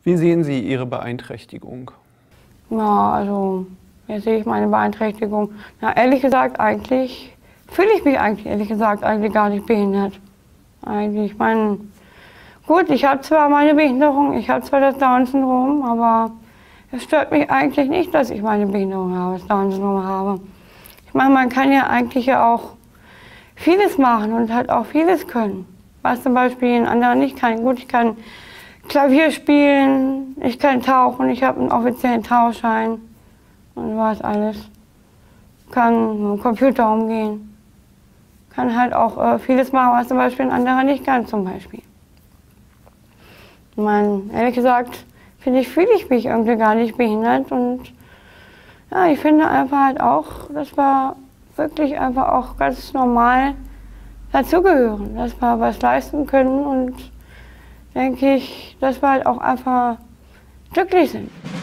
Wie sehen Sie Ihre Beeinträchtigung? Ja, also, jetzt sehe ich meine Beeinträchtigung. Na, ehrlich gesagt, eigentlich fühle ich mich ehrlich gesagt, gar nicht behindert. Eigentlich, ich meine, gut, ich habe zwar meine Behinderung, ich habe zwar das Down-Syndrom, aber es stört mich eigentlich nicht, dass ich meine Behinderung habe, das Down-Syndrom habe. Ich meine, man kann ja eigentlich auch vieles machen und halt auch vieles können, was zum Beispiel ein anderer nicht kann. Gut, ich kann Klavier spielen, ich kann tauchen, ich habe einen offiziellen Tauchschein und was alles. Kann mit dem Computer umgehen, kann halt auch vieles machen, was zum Beispiel ein anderer nicht kann zum Beispiel. Ich meine, ehrlich gesagt, fühle ich mich irgendwie gar nicht behindert und ja, ich finde einfach halt auch, dass wir wirklich einfach auch ganz normal dazugehören, dass wir was leisten können und denke ich, dass wir halt auch einfach glücklich sind.